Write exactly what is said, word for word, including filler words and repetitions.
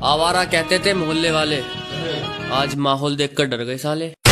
आवारा कहते थे मोहल्ले वाले, आज माहौल देखकर डर गए साले।